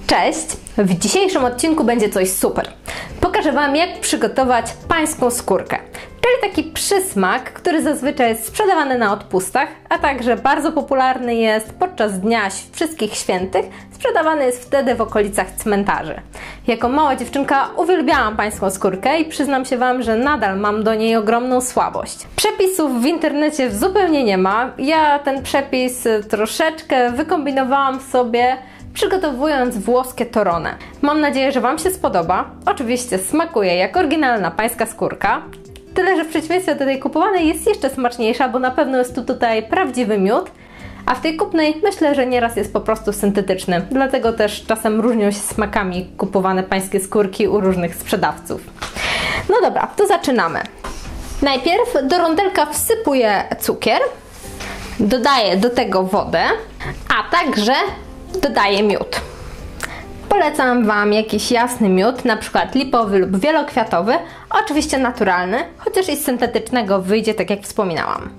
Cześć! W dzisiejszym odcinku będzie coś super. Pokażę Wam, jak przygotować pańską skórkę, czyli taki przysmak, który zazwyczaj jest sprzedawany na odpustach, a także bardzo popularny jest podczas Dnia Wszystkich Świętych, sprzedawany jest wtedy w okolicach cmentarzy. Jako mała dziewczynka uwielbiałam pańską skórkę i przyznam się Wam, że nadal mam do niej ogromną słabość. Przepisów w internecie zupełnie nie ma. Ja ten przepis troszeczkę wykombinowałam sobie, przygotowując włoskie torone. Mam nadzieję, że Wam się spodoba. Oczywiście smakuje jak oryginalna pańska skórka, tyle że w przeciwieństwie do tej kupowanej jest jeszcze smaczniejsza, bo na pewno jest tu tutaj prawdziwy miód, a w tej kupnej myślę, że nieraz jest po prostu syntetyczny. Dlatego też czasem różnią się smakami kupowane pańskie skórki u różnych sprzedawców. No dobra, to zaczynamy. Najpierw do rondelka wsypuję cukier, dodaję do tego wodę, a także dodaję miód. Polecam Wam jakiś jasny miód, na przykład lipowy lub wielokwiatowy, oczywiście naturalny, chociaż i z syntetycznego wyjdzie, tak jak wspominałam.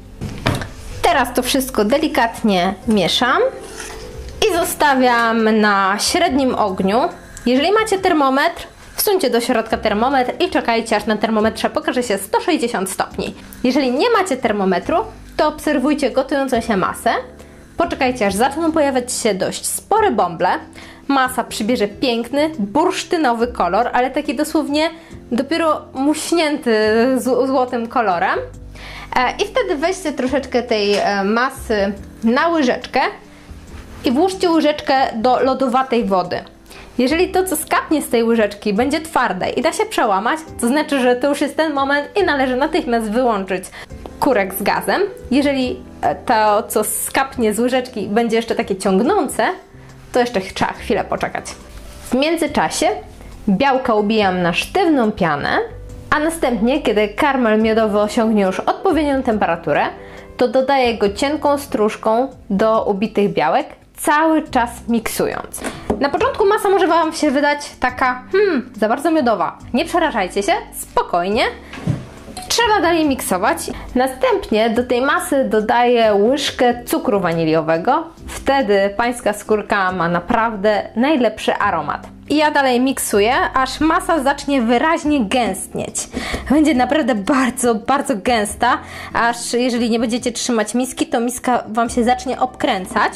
Teraz to wszystko delikatnie mieszam i zostawiam na średnim ogniu. Jeżeli macie termometr, wsuńcie do środka termometr i czekajcie, aż na termometrze pokaże się 160 stopni. Jeżeli nie macie termometru, to obserwujcie gotującą się masę. Poczekajcie, aż zaczną pojawiać się dość spore bąble. Masa przybierze piękny, bursztynowy kolor, ale taki dosłownie dopiero muśnięty złotym kolorem. I wtedy weźcie troszeczkę tej masy na łyżeczkę i włóżcie łyżeczkę do lodowatej wody. Jeżeli to, co skapnie z tej łyżeczki, będzie twarde i da się przełamać, to znaczy, że to już jest ten moment i należy natychmiast wyłączyć kurek z gazem. Jeżeli to, co skapnie z łyżeczki, będzie jeszcze takie ciągnące, to jeszcze trzeba chwilę poczekać. W międzyczasie białka ubijam na sztywną pianę, a następnie, kiedy karmel miodowy osiągnie już odpowiednią temperaturę, to dodaję go cienką stróżką do ubitych białek, cały czas miksując. Na początku masa może Wam się wydać taka, za bardzo miodowa. Nie przerażajcie się, spokojnie. Trzeba dalej miksować. Następnie do tej masy dodaję łyżkę cukru waniliowego. Wtedy pańska skórka ma naprawdę najlepszy aromat. I ja dalej miksuję, aż masa zacznie wyraźnie gęstnieć. Będzie naprawdę bardzo, bardzo gęsta, aż jeżeli nie będziecie trzymać miski, to miska Wam się zacznie obkręcać.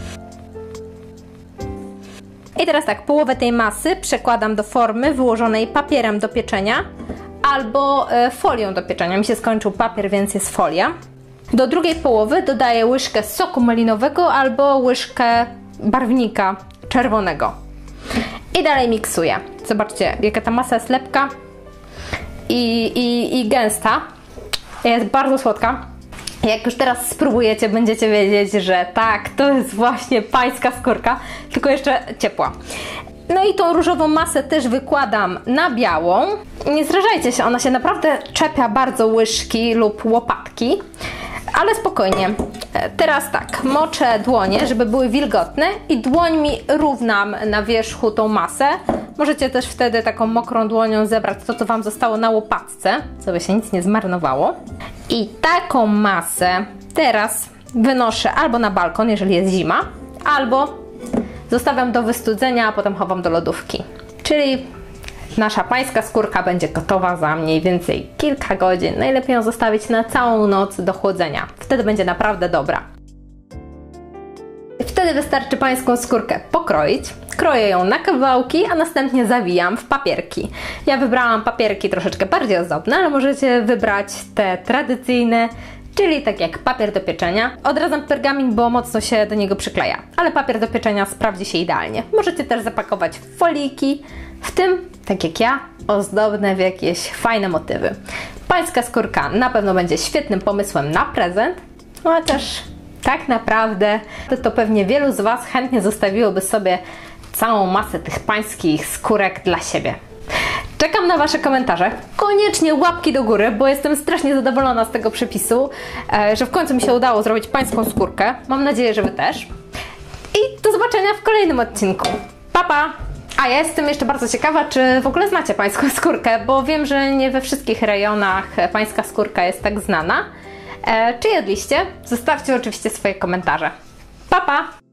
I teraz tak, połowę tej masy przekładam do formy wyłożonej papierem do pieczenia albo folią do pieczenia. Mi się skończył papier, więc jest folia. Do drugiej połowy dodaję łyżkę soku malinowego albo łyżkę barwnika czerwonego. I dalej miksuję. Zobaczcie, jaka ta masa jest lepka i gęsta. Jest bardzo słodka. Jak już teraz spróbujecie, będziecie wiedzieć, że tak, to jest właśnie pańska skórka, tylko jeszcze ciepła. No i tą różową masę też wykładam na białą. Nie zrażajcie się, ona się naprawdę czepia bardzo łyżki lub łopatki, ale spokojnie. Teraz tak, moczę dłonie, żeby były wilgotne i dłońmi równam na wierzchu tą masę. Możecie też wtedy taką mokrą dłonią zebrać to, co Wam zostało na łopatce, żeby się nic nie zmarnowało. I taką masę teraz wynoszę albo na balkon, jeżeli jest zima, albo zostawiam do wystudzenia, a potem chowam do lodówki. Czyli nasza pańska skórka będzie gotowa za mniej więcej kilka godzin. Najlepiej ją zostawić na całą noc do chłodzenia. Wtedy będzie naprawdę dobra. Wtedy wystarczy pańską skórkę pokroić. Kroję ją na kawałki, a następnie zawijam w papierki. Ja wybrałam papierki troszeczkę bardziej ozdobne, ale możecie wybrać te tradycyjne, czyli tak jak papier do pieczenia. Odradzam pergamin, bo mocno się do niego przykleja, ale papier do pieczenia sprawdzi się idealnie. Możecie też zapakować w foliki, w tym, tak jak ja, ozdobne w jakieś fajne motywy. Pańska skórka na pewno będzie świetnym pomysłem na prezent, chociaż tak naprawdę to pewnie wielu z Was chętnie zostawiłoby sobie całą masę tych pańskich skórek dla siebie. Czekam na Wasze komentarze. Koniecznie łapki do góry, bo jestem strasznie zadowolona z tego przepisu, że w końcu mi się udało zrobić pańską skórkę. Mam nadzieję, że Wy też. I do zobaczenia w kolejnym odcinku. Pa, pa! A ja jestem jeszcze bardzo ciekawa, czy w ogóle znacie pańską skórkę, bo wiem, że nie we wszystkich rejonach pańska skórka jest tak znana. Czy jedliście? Zostawcie oczywiście swoje komentarze. Pa, pa!